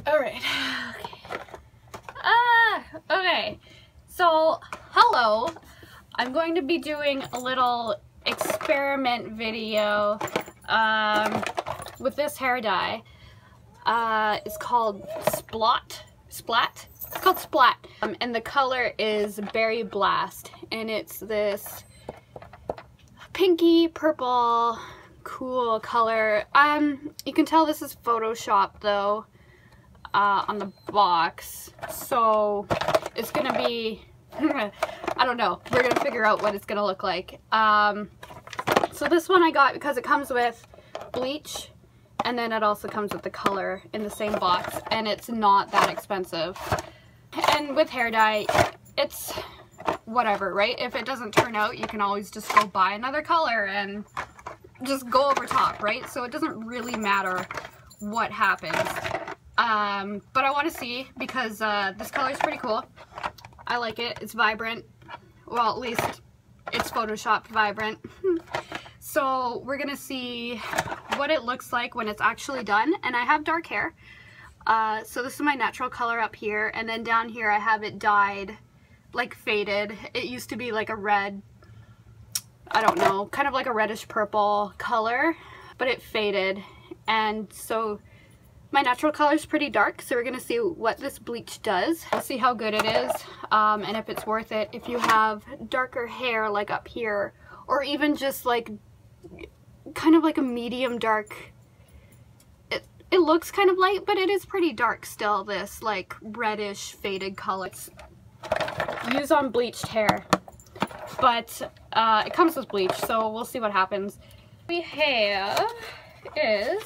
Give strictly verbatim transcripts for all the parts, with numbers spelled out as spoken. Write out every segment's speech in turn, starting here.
Alright. Okay. Ah, okay. So, hello. I'm going to be doing a little experiment video um, with this hair dye. Uh, it's called Splat. Splat? It's called Splat. Um, and the color is Berry Blast. And it's this pinky purple cool color. Um, you can tell this is Photoshopped though. Uh, on the box, so it's gonna be I don't know, we're gonna figure out what it's gonna look like. Um, so this one I got because it comes with bleach, and then it also comes with the color in the same box, and it's not that expensive. And with hair dye, it's whatever, right? If it doesn't turn out, you can always just go buy another color and just go over top, right? So it doesn't really matter what happens. Um, but I want to see because uh, this color is pretty cool. I like it. It's vibrant. Well, at least it's Photoshopped vibrant. So we're gonna see what it looks like when it's actually done. And I have dark hair. Uh, so this is my natural color up here, and then down here I have it dyed, like faded. It used to be like a red, I don't know, kind of like a reddish purple color, but it faded. And so my natural color is pretty dark, so we're going to see what this bleach does. We'll see how good it is, um, and if it's worth it. If you have darker hair like up here, or even just like kind of like a medium dark, it, it looks kind of light, but it is pretty dark still, this like reddish faded color. It's use on bleached hair, but uh, it comes with bleach, so we'll see what happens. What we have is,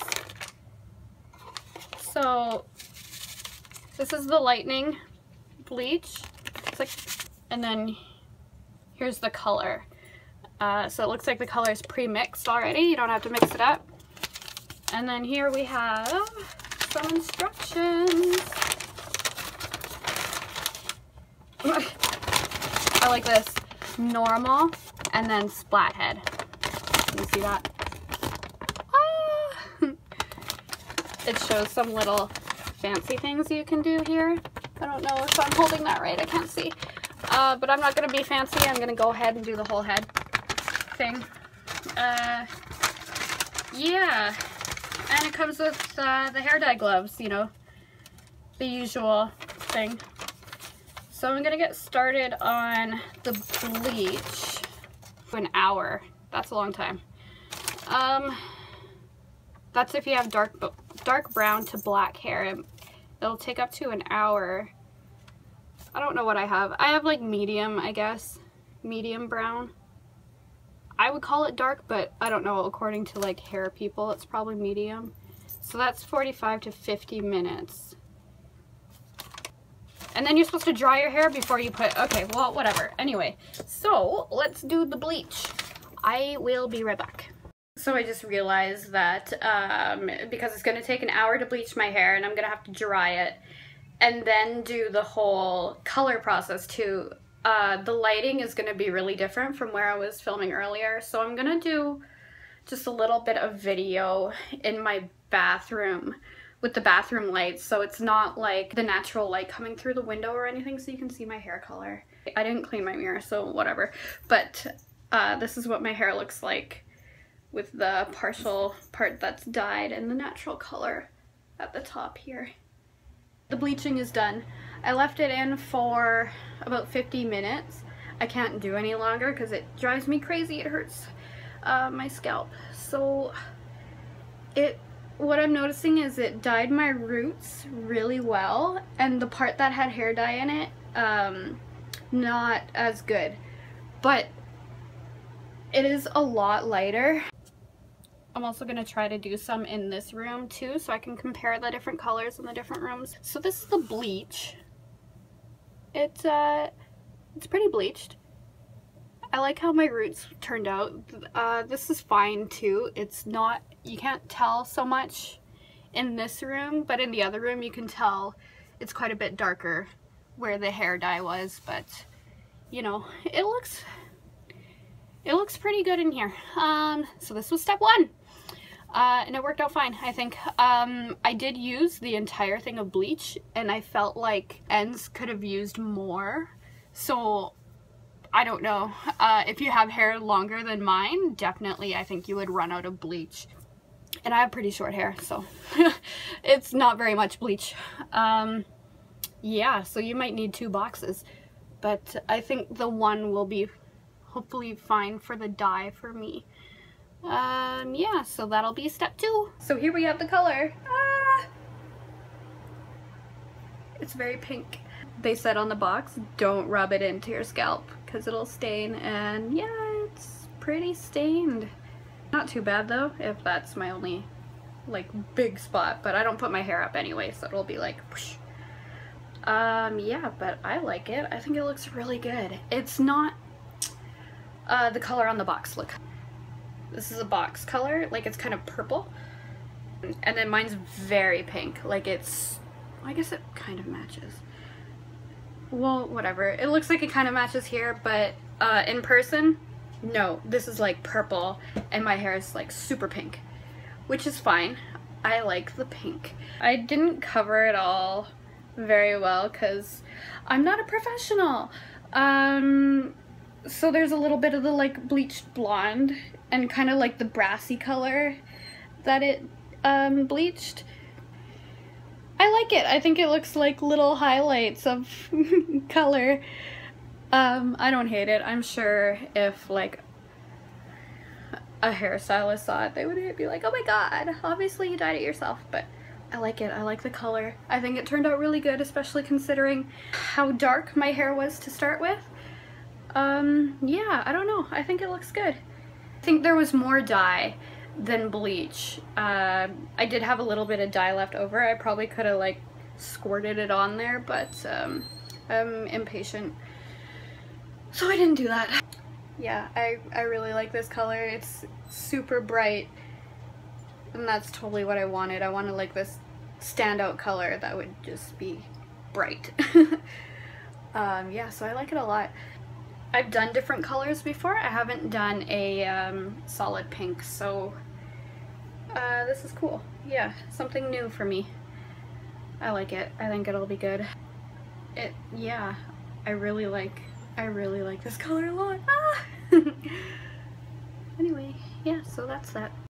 so this is the lightning bleach. It's like, and then here's the color. Uh, so it looks like the color is pre-mixed already. You don't have to mix it up. And then here we have some instructions. I like this. Normal and then splat head. Can you see that? It shows some little fancy things you can do here. I don't know if I'm holding that right, I can't see. Uh, but I'm not going to be fancy, I'm going to go ahead and do the whole head thing. Uh, yeah, and it comes with uh, the hair dye gloves, you know, the usual thing. So I'm going to get started on the bleach for an hour. That's a long time. Um, that's if you have dark dark brown to black hair. It'll take up to an hour. I don't know what I have. I have like medium, I guess. Medium brown. I would call it dark, but I don't know. According to like hair people, it's probably medium. So that's forty-five to fifty minutes. And then you're supposed to dry your hair before you put, okay, well, whatever. Anyway, so let's do the bleach. I will be right back. So I just realized that um, because it's going to take an hour to bleach my hair, and I'm going to have to dry it and then do the whole color process too. Uh, the lighting is going to be really different from where I was filming earlier. So I'm going to do just a little bit of video in my bathroom with the bathroom lights. So it's not like the natural light coming through the window or anything, so you can see my hair color. I didn't clean my mirror, so whatever. But uh, this is what my hair looks like, with the partial part that's dyed and the natural color at the top here. The bleaching is done. I left it in for about fifty minutes. I can't do any longer because it drives me crazy. It hurts uh, my scalp. So it, what I'm noticing is it dyed my roots really well, and the part that had hair dye in it, um, not as good. But it is a lot lighter. I'm also going to try to do some in this room too, so I can compare the different colors in the different rooms. So this is the bleach. It's, uh, it's pretty bleached. I like how my roots turned out. Uh, this is fine too. It's not, you can't tell so much in this room, but in the other room you can tell it's quite a bit darker where the hair dye was, but you know, it looks, it looks pretty good in here. Um, so this was step one. Uh, and it worked out fine, I think. Um, I did use the entire thing of bleach, and I felt like ends could have used more. So, I don't know. Uh, if you have hair longer than mine, definitely I think you would run out of bleach. And I have pretty short hair, so it's not very much bleach. Um, yeah, so you might need two boxes. But I think the one will be hopefully fine for the dye for me. Um, yeah, so that'll be step two. So here we have the color. Ah! It's very pink. They said on the box, don't rub it into your scalp because it'll stain, and yeah, it's pretty stained. Not too bad though, if that's my only like big spot, but I don't put my hair up anyway, so it'll be like whoosh. Um, yeah, but I like it. I think it looks really good. It's not uh, the color on the box, look. This is a box color, like it's kind of purple. And then mine's very pink, like it's, I guess it kind of matches. Well, whatever. It looks like it kind of matches here, but uh, in person, no, this is like purple and my hair is like super pink, which is fine. I like the pink. I didn't cover it all very well because I'm not a professional. Um, so there's a little bit of the like bleached blonde and kind of like the brassy color that it um, bleached. I like it. I think it looks like little highlights of color. Um, I don't hate it. I'm sure if like a hairstylist saw it, they would be like, oh my god, obviously you dyed it yourself, but I like it. I like the color. I think it turned out really good, especially considering how dark my hair was to start with. Um, yeah, I don't know. I think it looks good. I think there was more dye than bleach. Uh, I did have a little bit of dye left over. I probably could have like squirted it on there, but um, I'm impatient, so I didn't do that. Yeah, I, I really like this color. It's super bright, and that's totally what I wanted. I wanted like this standout color that would just be bright. um, yeah, so I like it a lot. I've done different colors before. I haven't done a um, solid pink, so uh, this is cool. Yeah, something new for me. I like it. I think it'll be good. It, yeah, I really like, I really like this color a lot. Ah! Anyway, yeah, so that's that.